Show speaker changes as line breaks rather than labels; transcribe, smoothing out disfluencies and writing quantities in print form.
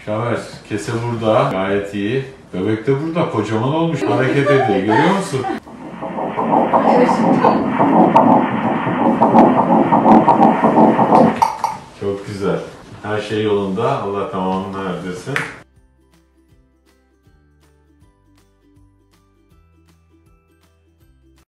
Şamer, kese burada. Gayet iyi. Bebek de burada. Kocaman olmuş. Hareket ediyor. Görüyor musun? Çok güzel. Her şey yolunda. Allah tamamını erdirsin.